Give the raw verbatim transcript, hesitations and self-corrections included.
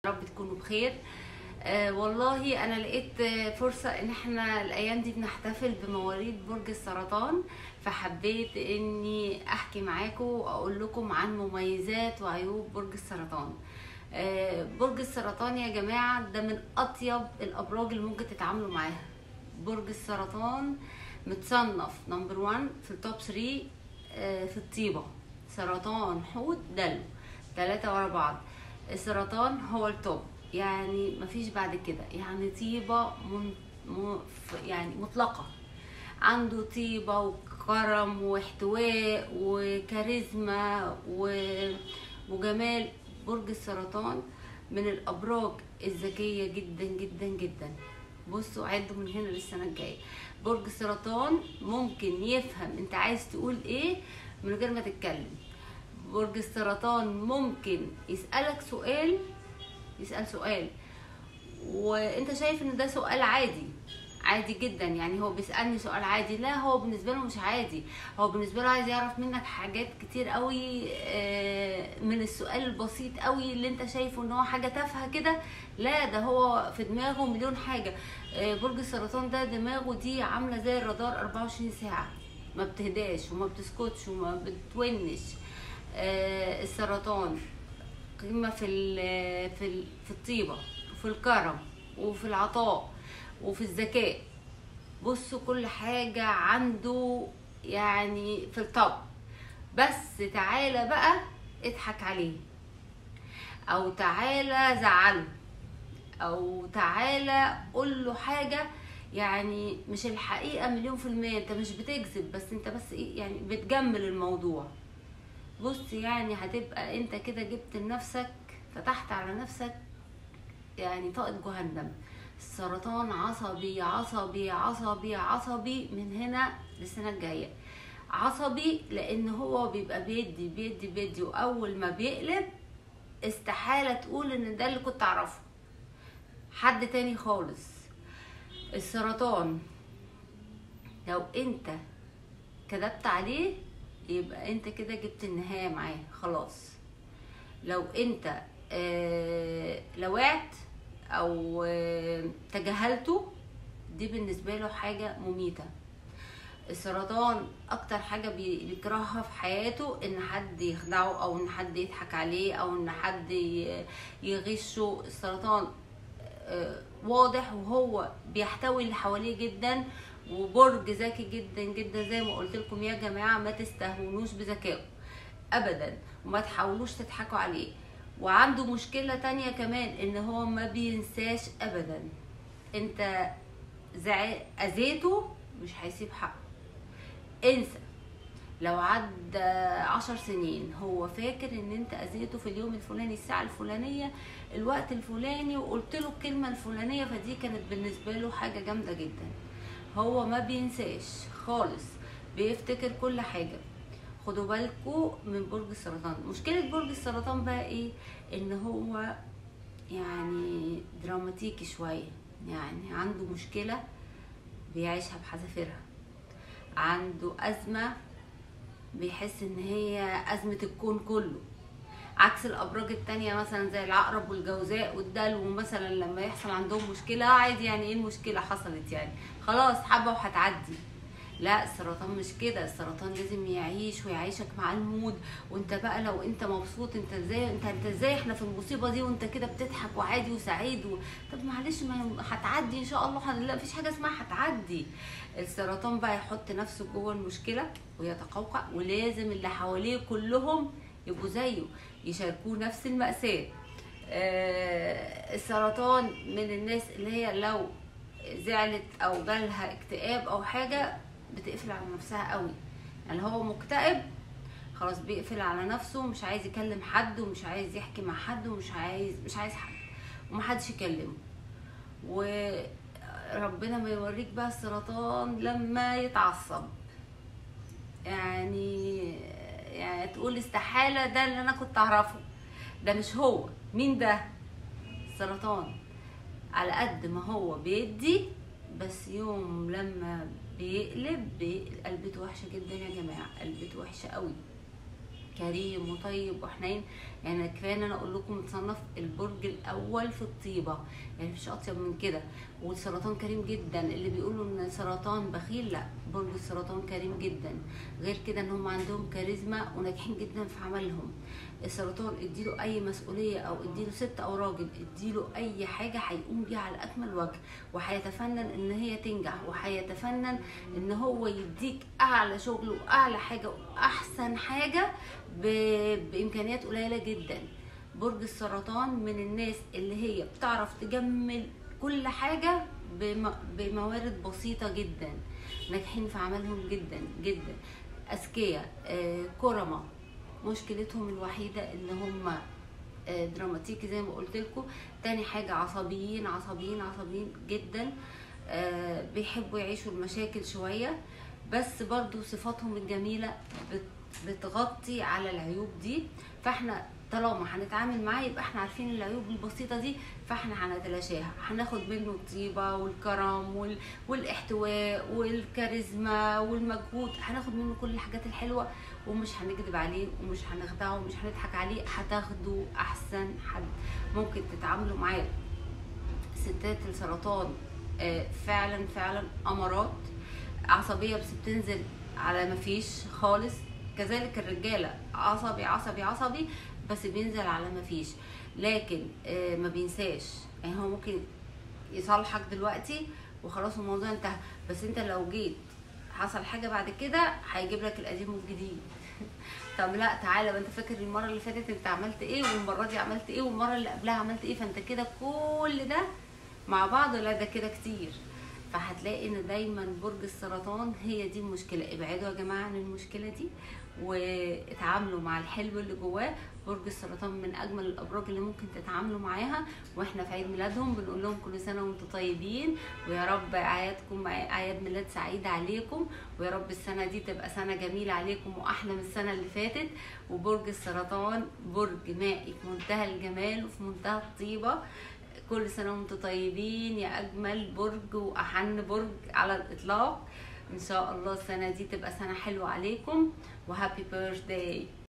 رب تكونوا بخير. آه والله انا لقيت فرصة ان احنا الايام دي بنحتفل بمواليد برج السرطان، فحبيت اني احكي معاكم واقول لكم عن مميزات وعيوب برج السرطان. آه برج السرطان يا جماعة ده من اطيب الابراج اللي ممكن تتعاملوا معاها. برج السرطان متصنف نمبر وان في التوب ثلاثة آه في الطيبة، سرطان، حوت، دلو، ثلاثة ورا بعض. السرطان هو التوب، يعني مفيش بعد كده، يعني طيبة من م... يعني مطلقة، عنده طيبة وكرم واحتواء وكاريزما و... وجمال. برج السرطان من الأبراج الذكية جدا جدا جدا. بصوا عدوا من هنا للسنة الجاية. برج السرطان ممكن يفهم انت عايز تقول ايه من غير ما تتكلم. برج السرطان ممكن يسألك سؤال يسأل سؤال وانت شايف ان ده سؤال عادي عادي جدا، يعني هو بيسألني سؤال عادي، لا هو بالنسبة له مش عادي، هو بالنسبة له عايز يعرف منك حاجات كتير قوي من السؤال البسيط قوي اللي انت شايفه ان هو حاجة تافهة كده. لا ده هو في دماغه مليون حاجة. برج السرطان ده دماغه دي عاملة زي الرادار أربعة وعشرين ساعة، ما بتهداش وما بتسكتش وما بتونش. السرطان قيمة في في في الطيبة وفي الكرم وفي العطاء وفي الذكاء. بصوا كل حاجة عنده يعني في الطب، بس تعالى بقى اضحك عليه او تعالى زعله او تعالى قول له حاجة يعني مش الحقيقة مليون في المية، انت مش بتكذب بس انت بس ايه يعني بتجمل الموضوع. بص يعني هتبقى انت كده جبت لنفسك، فتحت على نفسك يعني طاقة جهنم. السرطان عصبي عصبي عصبي عصبي من هنا للسنة الجاية. عصبي لان هو بيبقى بيدي بيدي بيدي واول ما بيقلب استحالة تقول ان ده اللي كنت اعرفه، حد تاني خالص. السرطان لو انت كذبت عليه يبقى انت كده جبت النهاية معاه خلاص. لو انت آه لوعت او آه تجاهلته دي بالنسبة له حاجة مميتة. السرطان اكتر حاجة بيكرهها في حياته ان حد يخدعه او ان حد يضحك عليه او ان حد يغشه. السرطان آه واضح وهو بيحتوي اللي حواليه جدا، وبرج ذكي جدا جدا زي ما قلت لكم يا جماعه. ما تستهونوش بذكائه ابدا وما تحاولوش تضحكوا عليه. وعنده مشكله تانية كمان ان هو ما بينساش ابدا. انت اذيته مش هيسيب حقه، انسى. لو عدى عشر سنين هو فاكر ان انت اذيته في اليوم الفلاني الساعه الفلانيه الوقت الفلاني وقلت له الكلمه الفلانيه، فدي كانت بالنسبه له حاجه جامده جدا. هو ما بينساش خالص، بيفتكر كل حاجة. خدوا بالكوا من برج السرطان. مشكلة برج السرطان بقى ايه؟ ان هو يعني دراماتيكي شوية، يعني عنده مشكلة بيعيشها بحذافيرها، عنده أزمة بيحس ان هي أزمة الكون كله، عكس الابراج التانية مثلا زي العقرب والجوزاء والدلو. مثلا لما يحصل عندهم مشكلة عادي، يعني ايه المشكلة حصلت يعني خلاص حبة وهتعدي. لا السرطان مش كده، السرطان لازم يعيش ويعيشك مع المود. وانت بقى لو انت مبسوط انت ازاي انت انت ازاي احنا في المصيبة دي وانت كده بتضحك وعادي وسعيد و... طب معلش ما هتعدي ان شاء الله. لا مفيش حاجة اسمها هتعدي. السرطان بقى يحط نفسه جوه المشكلة ويتقوقع، ولازم اللي حواليه كلهم يبقوا زيه يشاركوه نفس المأساة. آه السرطان من الناس اللي هي لو زعلت او جالها اكتئاب او حاجة بتقفل على نفسها قوي. يعني هو مكتئب خلاص بيقفل على نفسه، مش عايز يكلم حد ومش عايز يحكي مع حد ومش عايز مش عايز حد ومحدش يكلمه. وربنا ما يوريك بقى السرطان لما يتعصب، يعني يعني تقول استحالة ده اللي انا كنت اعرفه، ده مش هو. مين ده؟ السرطان. على قد ما هو بيدي بس يوم لما بيقلب قلبته وحشة جدا يا جماعة، قلبته وحشة قوي. كريم وطيب وحنين يعني كفايه ان انا اقول لكم متصنف البرج الاول في الطيبه، يعني مفيش اطيب من كده. والسرطان كريم جدا، اللي بيقولوا ان السرطان بخيل، لا، برج السرطان كريم جدا. غير كده ان هم عندهم كاريزما وناجحين جدا في عملهم. السرطان اديله اي مسؤوليه، او اديله ست او راجل، اديله اي حاجه هيقوم بيها على اكمل وجه، وهيتفنن ان هي تنجح، وهيتفنن ان هو يديك اعلى شغل واعلى حاجه واحسن حاجه بامكانيات قليله جدا. برج السرطان من الناس اللي هي بتعرف تجمل كل حاجه بموارد بسيطه جدا، ناجحين في عملهم جدا جدا، اذكياء، آه، كرمه. مشكلتهم الوحيده ان هم دراماتيكي زي ما قلت لكم. تاني حاجه عصبيين عصبيين عصبيين جدا، آه، بيحبوا يعيشوا المشاكل شويه، بس برضو صفاتهم الجميله بتغطي على العيوب دي. فاحنا طالما هنتعامل معاه يبقى احنا عارفين العيوب البسيطه دي، فاحنا هنتلاشاها، هناخد منه الطيبه والكرم وال... والاحتواء والكاريزما والمجهود، هناخد منه كل الحاجات الحلوه، ومش هنكذب عليه ومش هنخدعه ومش هنضحك عليه، هتاخدوا احسن حد ممكن تتعاملوا معاه. ستات السرطان فعلا فعلا امارات، عصبيه بس بتنزل على مفيش خالص. كذلك الرجاله عصبي عصبي عصبي بس بينزل على مفيش، لكن ما بينساش. يعني هو ممكن يصالحك دلوقتي وخلاص الموضوع انتهى، بس انت لو جيت حصل حاجه بعد كده هيجيب لك القديم والجديد. طب لا تعالى، ما انت فاكر المره اللي فاتت انت عملت ايه، والمره دي عملت ايه، والمره اللي قبلها عملت ايه، فانت كده كل ده مع بعض، لا ده كده كتير. فهتلاقي ان دايما برج السرطان هي دي المشكله. ابعدوا يا جماعه عن المشكله دي واتعاملوا مع الحلو اللي جواه. برج السرطان من اجمل الابراج اللي ممكن تتعاملوا معاها، واحنا في عيد ميلادهم بنقول لهم كل سنه وانتم طيبين، ويا رب اعيادكم اعياد ميلاد سعيده عليكم، ويا رب السنه دي تبقى سنه جميله عليكم واحلى من السنه اللي فاتت. وبرج السرطان برج مائي في منتهى الجمال وفي منتهى الطيبه. كل سنه وانتم طيبين يا اجمل برج واحن برج على الاطلاق. ان شاء الله السنه دي تبقى سنه حلوه عليكم، وهابي بيرثداي.